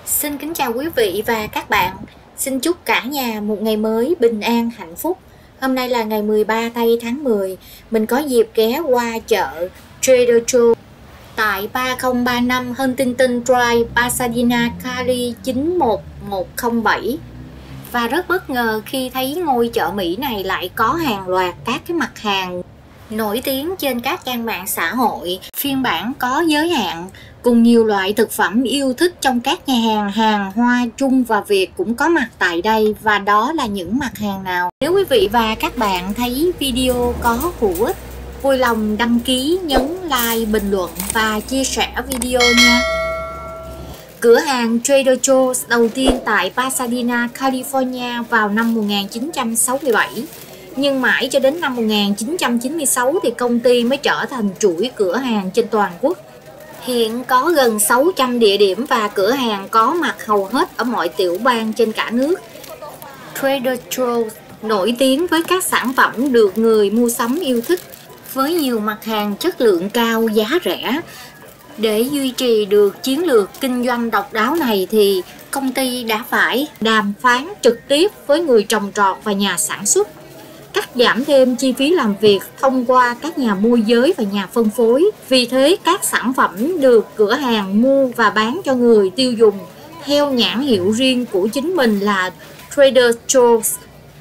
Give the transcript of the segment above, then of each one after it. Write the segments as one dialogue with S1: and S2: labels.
S1: Xin kính chào quý vị và các bạn. Xin chúc cả nhà một ngày mới bình an hạnh phúc. Hôm nay là ngày 13 tây tháng 10. Mình có dịp ghé qua chợ Trader Joe tại 3035 Huntington Drive, Pasadena, Cali 91107. Và rất bất ngờ khi thấy ngôi chợ Mỹ này lại có hàng loạt các cái mặt hàng nổi tiếng trên các trang mạng xã hội, phiên bản có giới hạn, cùng nhiều loại thực phẩm yêu thích trong các nhà hàng hàng Hoa, Trung và Việt cũng có mặt tại đây. Và đó là những mặt hàng nào? Nếu quý vị và các bạn thấy video có hữu ích, vui lòng đăng ký, nhấn like, bình luận và chia sẻ video nha. Cửa hàng Trader Joe's đầu tiên tại Pasadena, California vào năm 1967. Nhưng mãi cho đến năm 1996 thì công ty mới trở thành chuỗi cửa hàng trên toàn quốc. Hiện có gần 600 địa điểm và cửa hàng có mặt hầu hết ở mọi tiểu bang trên cả nước. Trader Joe's nổi tiếng với các sản phẩm được người mua sắm yêu thích, với nhiều mặt hàng chất lượng cao, giá rẻ. Để duy trì được chiến lược kinh doanh độc đáo này thì công ty đã phải đàm phán trực tiếp với người trồng trọt và nhà sản xuất, cắt giảm thêm chi phí làm việc thông qua các nhà môi giới và nhà phân phối. Vì thế, các sản phẩm được cửa hàng mua và bán cho người tiêu dùng theo nhãn hiệu riêng của chính mình là Trader Joe's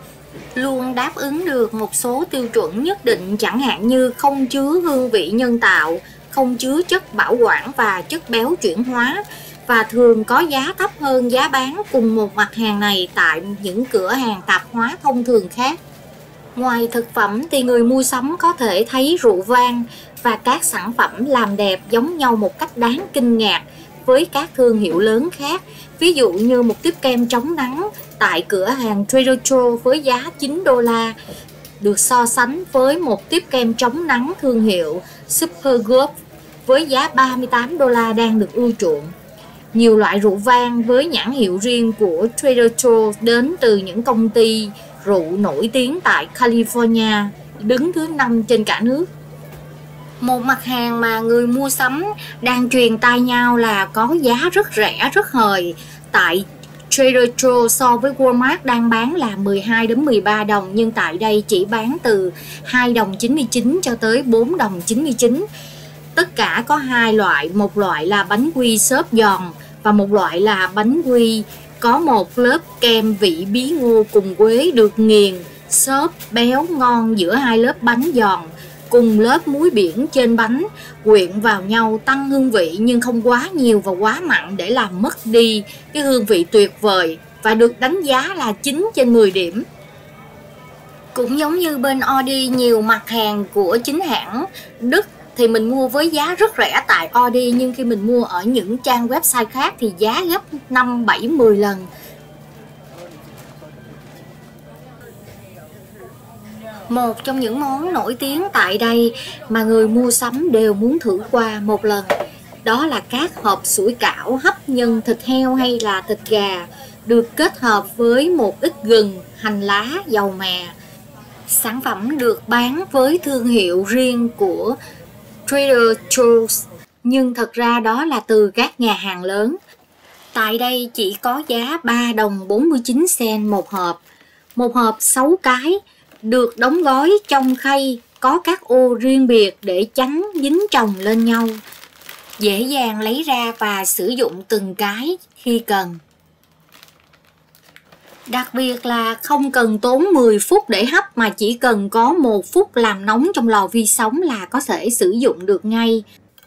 S1: luôn đáp ứng được một số tiêu chuẩn nhất định, chẳng hạn như không chứa hương vị nhân tạo, không chứa chất bảo quản và chất béo chuyển hóa, và thường có giá thấp hơn giá bán cùng một mặt hàng này tại những cửa hàng tạp hóa thông thường khác. Ngoài thực phẩm thì người mua sắm có thể thấy rượu vang và các sản phẩm làm đẹp giống nhau một cách đáng kinh ngạc với các thương hiệu lớn khác. Ví dụ như một tiếp kem chống nắng tại cửa hàng Trader Joe với giá $9 được so sánh với một tiếp kem chống nắng thương hiệu Supergoop với giá $38 đang được ưa chuộng. Nhiều loại rượu vang với nhãn hiệu riêng của Trader Joe đến từ những công ty rượu nổi tiếng tại California, đứng thứ 5 trên cả nước. Một mặt hàng mà người mua sắm đang truyền tai nhau là có giá rất rẻ, rất hời tại Trader Joe so với Walmart đang bán là 12 đến 13 đồng, nhưng tại đây chỉ bán từ 2 đồng 99 cho tới 4 đồng 99. Tất cả có hai loại, một loại là bánh quy xốp giòn và một loại là bánh quy có một lớp kem vị bí ngô cùng quế được nghiền, xốp, béo, ngon giữa hai lớp bánh giòn, cùng lớp muối biển trên bánh, quyện vào nhau tăng hương vị nhưng không quá nhiều và quá mặn để làm mất đi cái hương vị tuyệt vời, và được đánh giá là 9 trên 10 điểm. Cũng giống như bên Aldi, nhiều mặt hàng của chính hãng Đức thì mình mua với giá rất rẻ tại Aldi, nhưng khi mình mua ở những trang website khác thì giá gấp 5, 7, 10 lần. Một trong những món nổi tiếng tại đây mà người mua sắm đều muốn thử qua một lần, đó là các hộp sủi cảo hấp nhân thịt heo hay là thịt gà, được kết hợp với một ít gừng, hành lá, dầu mè. Sản phẩm được bán với thương hiệu riêng của Trader Joe's, nhưng thật ra đó là từ các nhà hàng lớn. Tại đây chỉ có giá 3 đồng 49 cent một hộp. Một hộp 6 cái, được đóng gói trong khay, có các ô riêng biệt để tránh dính chồng lên nhau, dễ dàng lấy ra và sử dụng từng cái khi cần. Đặc biệt là không cần tốn 10 phút để hấp mà chỉ cần có 1 phút làm nóng trong lò vi sóng là có thể sử dụng được ngay.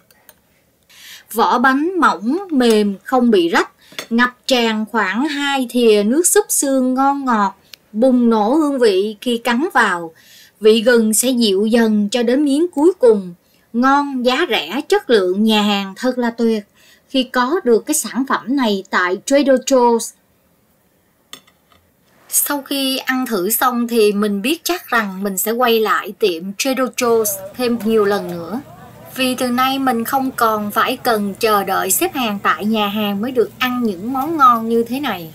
S1: Vỏ bánh mỏng, mềm, không bị rách, ngập tràn khoảng 2 thìa nước súp xương ngon ngọt, bùng nổ hương vị khi cắn vào. Vị gừng sẽ dịu dần cho đến miếng cuối cùng. Ngon, giá rẻ, chất lượng, nhà hàng thật là tuyệt khi có được cái sản phẩm này tại Trader Joe's. Sau khi ăn thử xong thì mình biết chắc rằng mình sẽ quay lại tiệm Trader Joe's thêm nhiều lần nữa. Vì từ nay mình không còn phải cần chờ đợi xếp hàng tại nhà hàng mới được ăn những món ngon như thế này.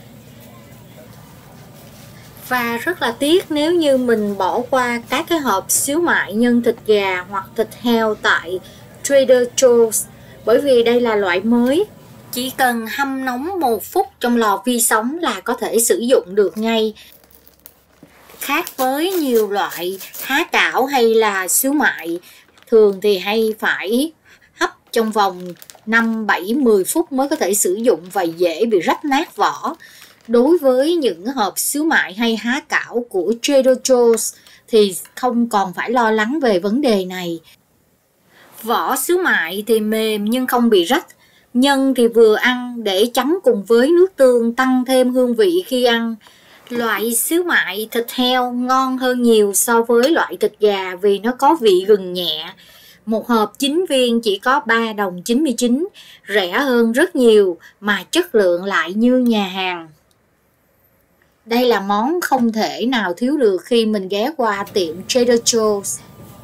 S1: Và rất là tiếc nếu như mình bỏ qua các cái hộp xíu mại nhân thịt gà hoặc thịt heo tại Trader Joe's, bởi vì đây là loại mới, Chỉ cần hâm nóng 1 phút trong lò vi sóng là có thể sử dụng được ngay. Khác với nhiều loại há cảo hay là xíu mại, thường thì hay phải hấp trong vòng 5, 7, 10 phút mới có thể sử dụng và dễ bị rách nát vỏ. Đối với những hộp xíu mại hay há cảo của Trader Joe's thì không còn phải lo lắng về vấn đề này. Vỏ xíu mại thì mềm nhưng không bị rách. Nhân thì vừa ăn để chấm cùng với nước tương tăng thêm hương vị khi ăn. Loại xíu mại thịt heo ngon hơn nhiều so với loại thịt gà vì nó có vị gừng nhẹ. Một hộp 9 viên chỉ có 3 đồng 99, rẻ hơn rất nhiều mà chất lượng lại như nhà hàng. Đây là món không thể nào thiếu được khi mình ghé qua tiệm Trader Joe's.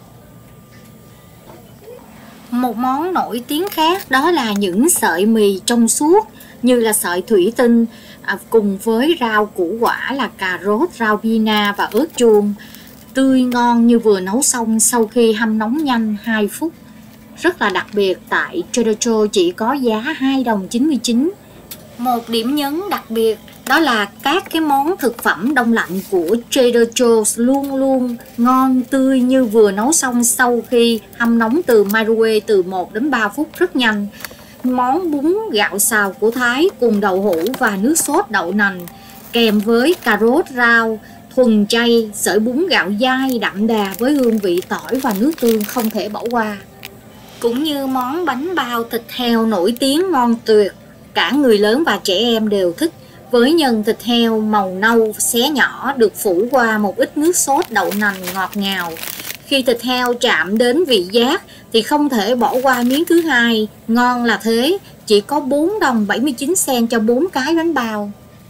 S1: Một món nổi tiếng khác đó là những sợi mì trong suốt như là sợi thủy tinh cùng với rau củ quả là cà rốt, rau bina và ớt chuông. Tươi ngon như vừa nấu xong sau khi hâm nóng nhanh 2 phút. Rất là đặc biệt tại Trader Joe's chỉ có giá 2 đồng 99. Một điểm nhấn đặc biệt đó là các cái món thực phẩm đông lạnh của Trader Joe's luôn luôn ngon tươi như vừa nấu xong sau khi hâm nóng từ microwave từ 1 đến 3 phút rất nhanh. Món bún gạo xào của Thái cùng đậu hũ và nước sốt đậu nành kèm với cà rốt, rau thuần chay, sợi bún gạo dai đậm đà với hương vị tỏi và nước tương không thể bỏ qua. Cũng như món bánh bao thịt heo nổi tiếng ngon tuyệt, cả người lớn và trẻ em đều thích. Với nhân thịt heo màu nâu xé nhỏ được phủ qua một ít nước sốt đậu nành ngọt ngào. Khi thịt heo chạm đến vị giác thì không thể bỏ qua miếng thứ hai, ngon là thế, chỉ có 4 đồng 79 cent cho 4 cái bánh bao.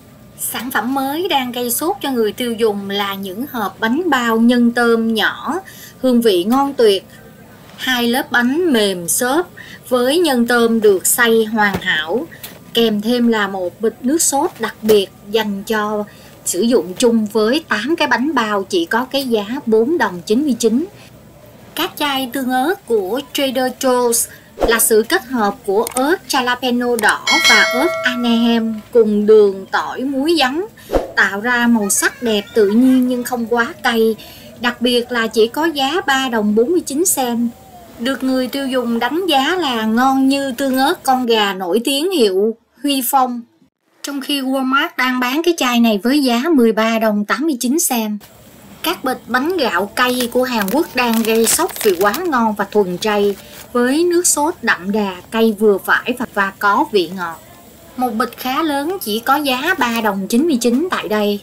S1: Sản phẩm mới đang gây sốt cho người tiêu dùng là những hộp bánh bao nhân tôm nhỏ, hương vị ngon tuyệt. 2 lớp bánh mềm xốp với nhân tôm được xay hoàn hảo, kèm thêm là một bịch nước sốt đặc biệt dành cho sử dụng chung với 8 cái bánh bao chỉ có cái giá 4 đồng 99. Các chai tương ớt của Trader Joe's là sự kết hợp của ớt jalapeno đỏ và ớt Anaheim cùng đường, tỏi, muối, giấm, tạo ra màu sắc đẹp tự nhiên nhưng không quá cay. Đặc biệt là chỉ có giá 3 đồng 49 cent. Được người tiêu dùng đánh giá là ngon như tương ớt con gà nổi tiếng hiệu Huy Phong. Trong khi Walmart đang bán cái chai này với giá 13 đồng 89 cent. Các bịch bánh gạo cay của Hàn Quốc đang gây sốc vì quá ngon và thuần chay, với nước sốt đậm đà, cay vừa phải và có vị ngọt. Một bịch khá lớn chỉ có giá 3 đồng 99 tại đây.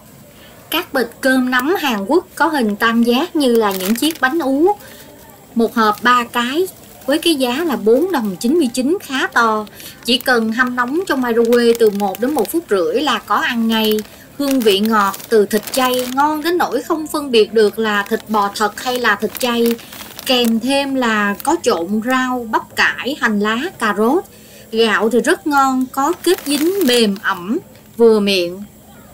S1: Các bịch cơm nắm Hàn Quốc có hình tam giác như là những chiếc bánh ú. Một hộp 3 cái với cái giá là 4 đồng 99 khá to. Chỉ cần hâm nóng trong microwave từ 1 đến 1 phút rưỡi là có ăn ngay. Hương vị ngọt từ thịt chay ngon đến nỗi không phân biệt được là thịt bò thật hay là thịt chay. Kèm thêm là có trộn rau, bắp cải, hành lá, cà rốt. Gạo thì rất ngon, có kết dính mềm ẩm, vừa miệng.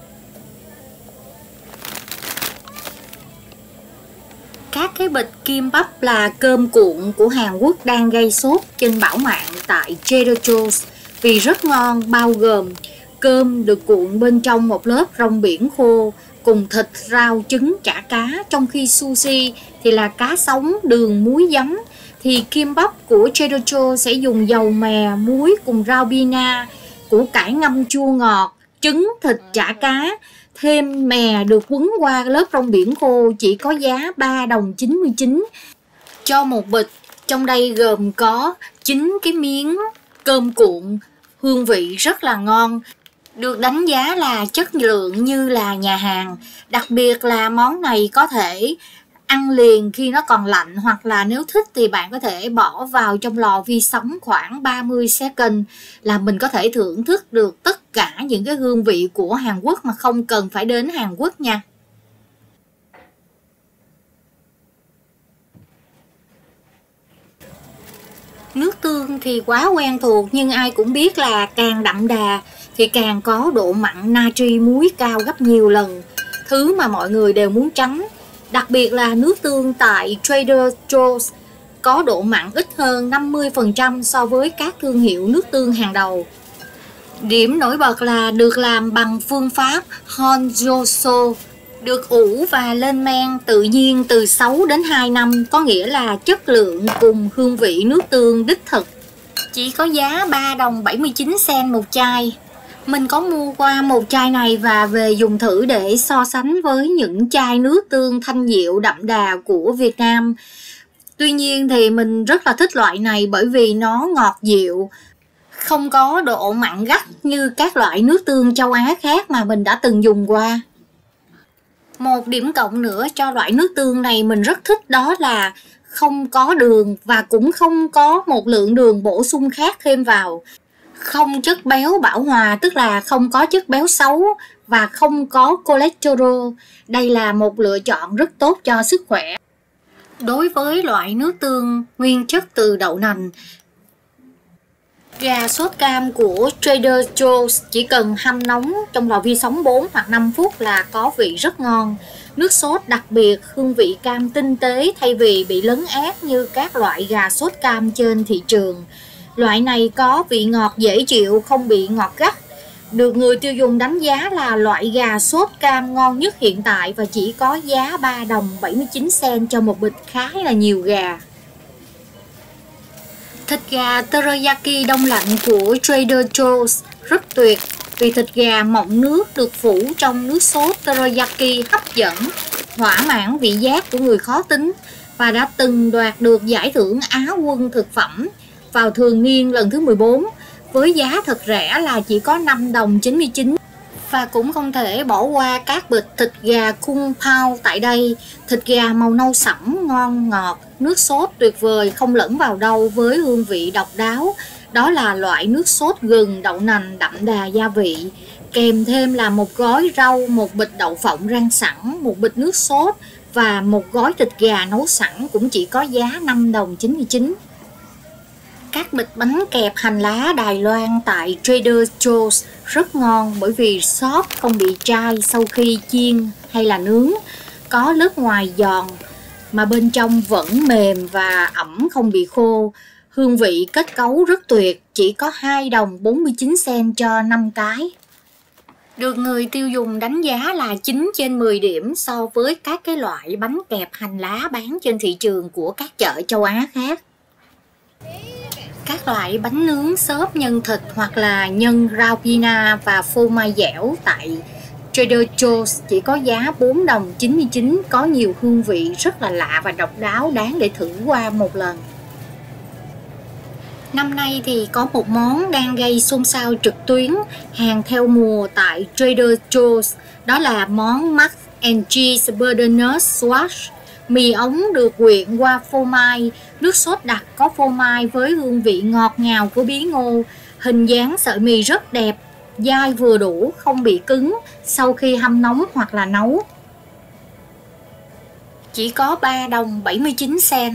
S1: Các cái bịch kim bắp là cơm cuộn của Hàn Quốc đang gây sốt trên bảo mạng tại Trader Joe's vì rất ngon, bao gồm cơm được cuộn bên trong một lớp rong biển khô cùng thịt, rau, trứng, chả cá, trong khi sushi thì là cá sống, đường, muối, giấm. Thì kim bắp của Trader Joe's sẽ dùng dầu mè, muối cùng rau bina, củ cải ngâm chua ngọt, trứng, thịt, chả cá. Thêm mè được quấn qua lớp rong biển khô chỉ có giá 3 đồng 99 cho một bịch. Trong đây gồm có 9 cái miếng cơm cuộn, hương vị rất là ngon, được đánh giá là chất lượng như là nhà hàng. Đặc biệt là món này có thể ăn liền khi nó còn lạnh, hoặc là nếu thích thì bạn có thể bỏ vào trong lò vi sóng khoảng 30 second là mình có thể thưởng thức được tất cả những cái hương vị của Hàn Quốc mà không cần phải đến Hàn Quốc nha. Nước tương thì quá quen thuộc, nhưng ai cũng biết là càng đậm đà thì càng có độ mặn natri muối cao gấp nhiều lần, thứ mà mọi người đều muốn tránh. Đặc biệt là nước tương tại Trader Joe's có độ mặn ít hơn 50% so với các thương hiệu nước tương hàng đầu. Điểm nổi bật là được làm bằng phương pháp Honjoso, được ủ và lên men tự nhiên từ 6 đến 2 năm, có nghĩa là chất lượng cùng hương vị nước tương đích thực. Chỉ có giá 3 đồng 79 cent một chai. Mình có mua qua một chai này và về dùng thử để so sánh với những chai nước tương thanh diệu đậm đà của Việt Nam. Tuy nhiên thì mình rất là thích loại này bởi vì nó ngọt dịu, không có độ mặn gắt như các loại nước tương châu Á khác mà mình đã từng dùng qua. Một điểm cộng nữa cho loại nước tương này mình rất thích đó là không có đường và cũng không có một lượng đường bổ sung khác thêm vào. Không chất béo bão hòa, tức là không có chất béo xấu và không có cholesterol. Đây là một lựa chọn rất tốt cho sức khỏe. Đối với loại nước tương nguyên chất từ đậu nành, gà sốt cam của Trader Joe's chỉ cần hâm nóng trong lò vi sóng 4 hoặc 5 phút là có vị rất ngon. Nước sốt đặc biệt, hương vị cam tinh tế thay vì bị lấn át như các loại gà sốt cam trên thị trường. Loại này có vị ngọt dễ chịu, không bị ngọt gắt. Được người tiêu dùng đánh giá là loại gà sốt cam ngon nhất hiện tại và chỉ có giá 3 đồng 79 cent cho một bịch khá là nhiều gà. Thịt gà teriyaki đông lạnh của Trader Joe's rất tuyệt vì thịt gà mọng nước được phủ trong nước sốt teriyaki hấp dẫn, thỏa mãn vị giác của người khó tính và đã từng đoạt được giải thưởng Á quân thực phẩm vào thường niên lần thứ 14 với giá thật rẻ là chỉ có 5 đồng 99. Và cũng không thể bỏ qua các bịch thịt gà Kung Pao tại đây. Thịt gà màu nâu sẫm, ngon ngọt, nước sốt tuyệt vời không lẫn vào đâu với hương vị độc đáo. Đó là loại nước sốt gừng đậu nành đậm đà gia vị. Kèm thêm là một gói rau, một bịch đậu phộng rang sẵn, một bịch nước sốt và một gói thịt gà nấu sẵn cũng chỉ có giá 5 đồng 99. Các bịch bánh kẹp hành lá Đài Loan tại Trader Joe's rất ngon bởi vì xốp không bị chai sau khi chiên hay là nướng, có lớp ngoài giòn mà bên trong vẫn mềm và ẩm không bị khô. Hương vị kết cấu rất tuyệt, chỉ có 2 đồng 49 cent cho 5 cái. Được người tiêu dùng đánh giá là 9 trên 10 điểm so với các cái loại bánh kẹp hành lá bán trên thị trường của các chợ châu Á khác. Các loại bánh nướng xốp nhân thịt hoặc là nhân rau pina và phô mai dẻo tại Trader Joe's chỉ có giá 4 đồng 99, có nhiều hương vị rất là lạ và độc đáo đáng để thử qua một lần. Năm nay thì có một món đang gây xôn xao trực tuyến hàng theo mùa tại Trader Joe's, đó là món Mac and Cheese Butternut Squash. Mì ống được quyện qua phô mai, nước sốt đặc có phô mai với hương vị ngọt ngào của bí ngô. Hình dáng sợi mì rất đẹp, dai vừa đủ, không bị cứng sau khi hâm nóng hoặc là nấu. Chỉ có 3 đồng 79 cent.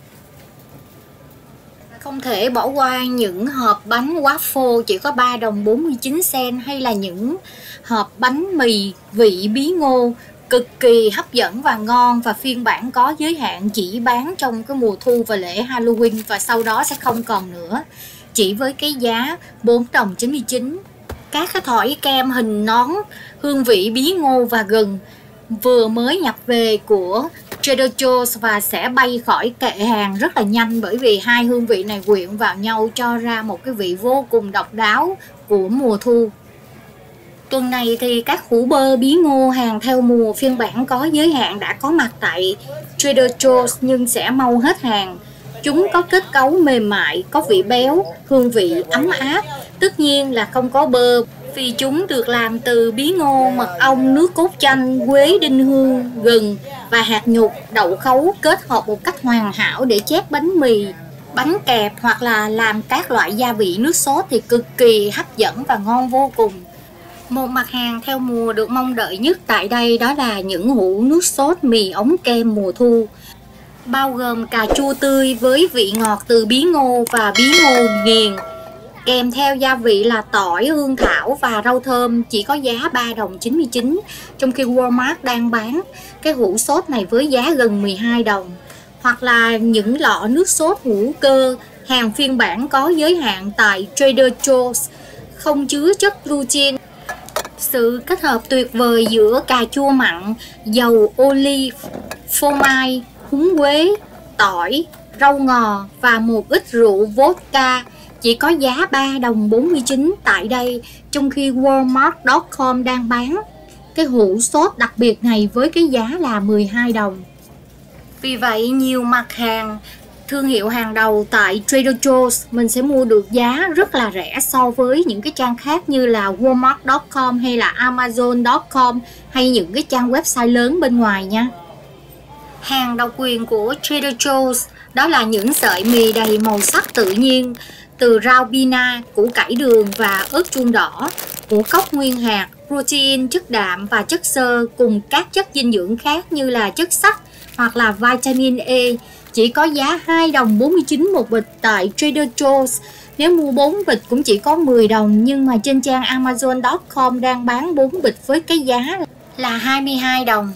S1: Không thể bỏ qua những hộp bánh waffle chỉ có 3 đồng 49 cent hay là những hộp bánh mì vị bí ngô cực kỳ hấp dẫn và ngon, và phiên bản có giới hạn chỉ bán trong cái mùa thu và lễ Halloween và sau đó sẽ không còn nữa, chỉ với cái giá 4 đồng 99. Các cái thỏi kem hình nón hương vị bí ngô và gừng vừa mới nhập về của Trader Joe's và sẽ bay khỏi kệ hàng rất là nhanh bởi vì hai hương vị này quyện vào nhau cho ra một cái vị vô cùng độc đáo của mùa thu. Tuần này thì các hũ bơ bí ngô hàng theo mùa phiên bản có giới hạn đã có mặt tại Trader Joe's nhưng sẽ mau hết hàng. Chúng có kết cấu mềm mại, có vị béo, hương vị ấm áp. Tất nhiên là không có bơ vì chúng được làm từ bí ngô, mật ong, nước cốt chanh, quế đinh hương, gừng và hạt nhục, đậu khấu kết hợp một cách hoàn hảo để chét bánh mì, bánh kẹp hoặc là làm các loại gia vị nước sốt thì cực kỳ hấp dẫn và ngon vô cùng. Một mặt hàng theo mùa được mong đợi nhất tại đây đó là những hũ nước sốt mì ống kem mùa thu, bao gồm cà chua tươi với vị ngọt từ bí ngô và bí ngô nghiền, kèm theo gia vị là tỏi, hương thảo và rau thơm, chỉ có giá 3 đồng 99, trong khi Walmart đang bán cái hũ sốt này với giá gần 12 đồng. Hoặc là những lọ nước sốt hữu cơ hàng phiên bản có giới hạn tại Trader Joe's không chứa chất gluten. Sự kết hợp tuyệt vời giữa cà chua mặn, dầu olive, phô mai, húng quế, tỏi, rau ngò và một ít rượu vodka chỉ có giá 3 đồng 49 tại đây, trong khi Walmart.com đang bán cái hũ sốt đặc biệt này với cái giá là 12 đồng. Vì vậy, nhiều mặt hàng thương hiệu hàng đầu tại Trader Joe's mình sẽ mua được giá rất là rẻ so với những cái trang khác như là Walmart.com hay là Amazon.com hay những cái trang website lớn bên ngoài nha. Hàng độc quyền của Trader Joe's đó là những sợi mì đầy màu sắc tự nhiên từ rau bina, củ cải đường và ớt chuông đỏ, ngũ cốc nguyên hạt, protein, chất đạm và chất xơ cùng các chất dinh dưỡng khác như là chất sắt hoặc là vitamin E, chỉ có giá 2 đồng 49 một bịch tại Trader Joe's. Nếu mua 4 bịch cũng chỉ có 10 đồng, nhưng mà trên trang Amazon.com đang bán 4 bịch với cái giá là 22 đồng.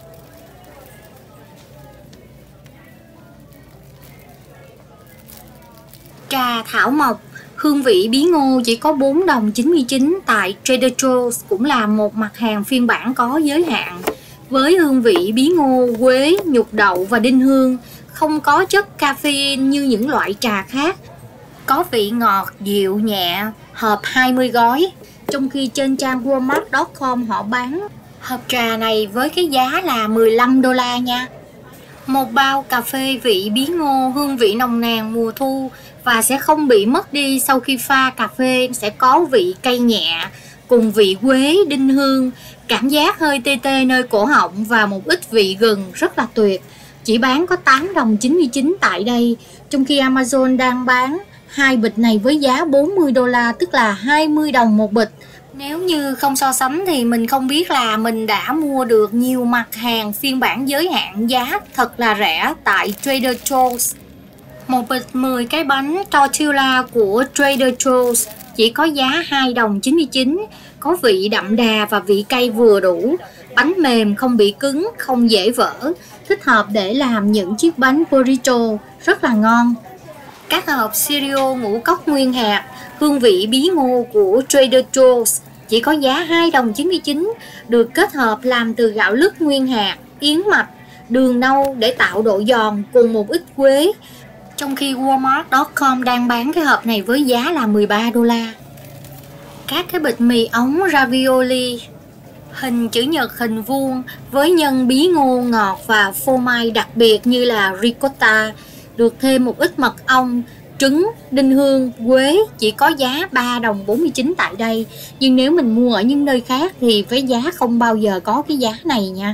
S1: Trà thảo mộc hương vị bí ngô chỉ có 4 đồng 99 tại Trader Joe's, cũng là một mặt hàng phiên bản có giới hạn. Với hương vị bí ngô, quế, nhục đậu và đinh hương, không có chất caffeine như những loại trà khác. Có vị ngọt, dịu, nhẹ, hộp 20 gói. Trong khi trên trang Walmart.com họ bán hộp trà này với cái giá là 15 đô la nha. Một bao cà phê vị bí ngô hương vị nồng nàn mùa thu và sẽ không bị mất đi sau khi pha cà phê, sẽ có vị cay nhẹ cùng vị quế, đinh hương, cảm giác hơi tê tê nơi cổ họng và một ít vị gừng rất là tuyệt. Chỉ bán có 8 đồng 99 tại đây, trong khi Amazon đang bán hai bịch này với giá 40 đô la, tức là 20 đồng một bịch. Nếu như không so sánh thì mình không biết là mình đã mua được nhiều mặt hàng phiên bản giới hạn giá thật là rẻ tại Trader Joe's. Một bịch 10 cái bánh tortilla của Trader Joe's chỉ có giá 2 đồng 99, có vị đậm đà và vị cay vừa đủ. Bánh mềm, không bị cứng, không dễ vỡ, thích hợp để làm những chiếc bánh burrito rất là ngon. Các hộp cereal ngũ cốc nguyên hạt hương vị bí ngô của Trader Joe's chỉ có giá 2 đồng 99, được kết hợp làm từ gạo lứt nguyên hạt, yến mạch, đường nâu để tạo độ giòn cùng một ít quế. Trong khi Walmart.com đang bán cái hộp này với giá là 13 đô la. Các cái bịch mì ống ravioli hình chữ nhật, hình vuông với nhân bí ngô ngọt và phô mai đặc biệt như là ricotta, được thêm một ít mật ong, trứng, đinh hương, quế chỉ có giá 3 đồng 49 tại đây. Nhưng nếu mình mua ở những nơi khác thì với giá không bao giờ có cái giá này nha.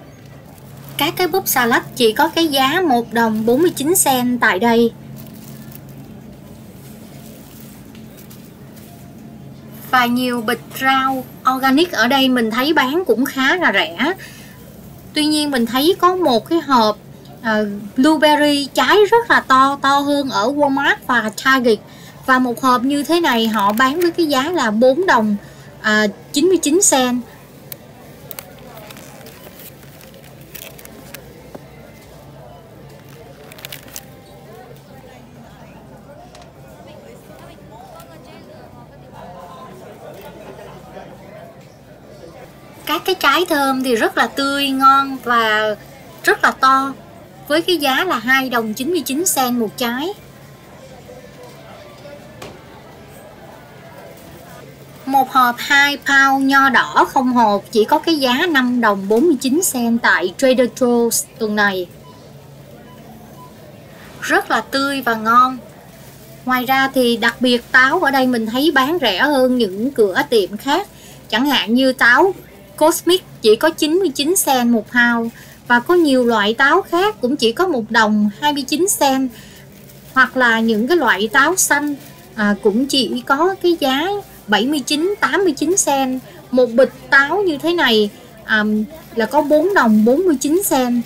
S1: Các cái búp salad chỉ có cái giá 1 đồng 49 cent tại đây. Và nhiều bịch rau organic ở đây mình thấy bán cũng khá là rẻ. Tuy nhiên mình thấy có một cái hộp blueberry trái rất là to hơn ở Walmart và Target. Và một hộp như thế này họ bán với cái giá là 4 đồng 99 cent. Các cái trái thơm thì rất là tươi, ngon và rất là to, với cái giá là 2 đồng 99 cent một trái. Một hộp 2 pound nho đỏ không hột chỉ có cái giá 5 đồng 49 cent tại Trader Joe's tuần này. Rất là tươi và ngon. Ngoài ra thì đặc biệt táo ở đây mình thấy bán rẻ hơn những cửa tiệm khác. Chẳng hạn như táo Cosmic chỉ có 99 cent một pound, và có nhiều loại táo khác cũng chỉ có 1 đồng 29 cent, hoặc là những cái loại táo xanh cũng chỉ có cái giá 79-89 cent. Một bịch táo như thế này là có 4 đồng 49 cent.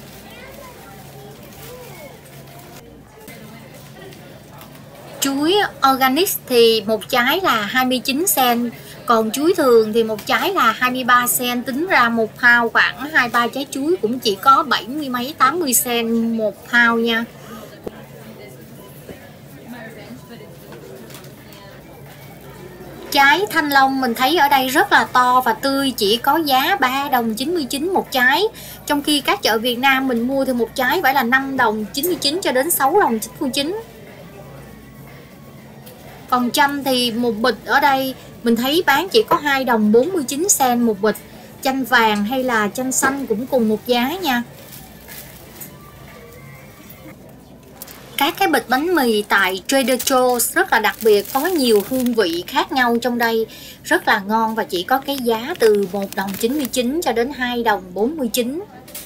S1: Chuối organic thì một trái là 29 cent, còn chuối thường thì một trái là 23 cent, tính ra một pound khoảng 2-3 trái chuối cũng chỉ có 70 mấy 80 cent một pound nha. Trái thanh long mình thấy ở đây rất là to và tươi, chỉ có giá 3 đồng 99 một trái. Trong khi các chợ Việt Nam mình mua thì một trái phải là 5 đồng 99 cho đến 6 đồng 99. Còn chanh thì một bịch ở đây mình thấy bán chỉ có 2 đồng 49 cent một bịch. Chanh vàng hay là chanh xanh cũng cùng một giá nha. Các cái bịch bánh mì tại Trader Joe's rất là đặc biệt, có nhiều hương vị khác nhau trong đây, rất là ngon và chỉ có cái giá từ 1 đồng 99 cho đến 2 đồng 49.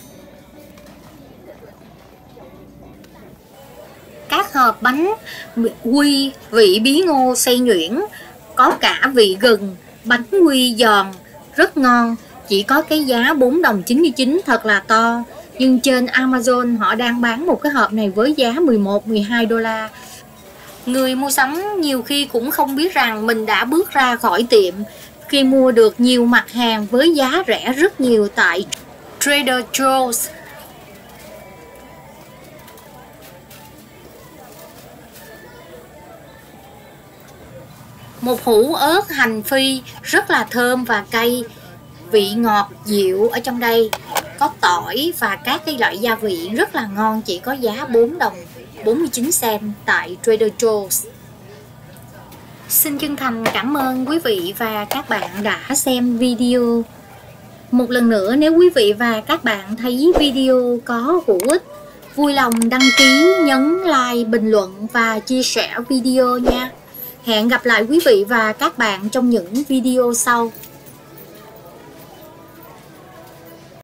S1: Các hộp bánh quy vị bí ngô xay nhuyễn, có cả vị gừng, bánh quy giòn, rất ngon, chỉ có cái giá 4 đồng 99, thật là to. Nhưng trên Amazon họ đang bán một cái hộp này với giá 11-12 đô la. Người mua sắm nhiều khi cũng không biết rằng mình đã bước ra khỏi tiệm khi mua được nhiều mặt hàng với giá rẻ rất nhiều tại Trader Joe's. Một hũ ớt hành phi rất là thơm và cay, vị ngọt dịu ở trong đây, có tỏi và các cái loại gia vị rất là ngon, chỉ có giá 4 đồng 49 cent tại Trader Joe's. Xin chân thành cảm ơn quý vị và các bạn đã xem video. Một lần nữa, nếu quý vị và các bạn thấy video có hữu ích, vui lòng đăng ký, nhấn like, bình luận và chia sẻ video nha. Hẹn gặp lại quý vị và các bạn trong những video sau.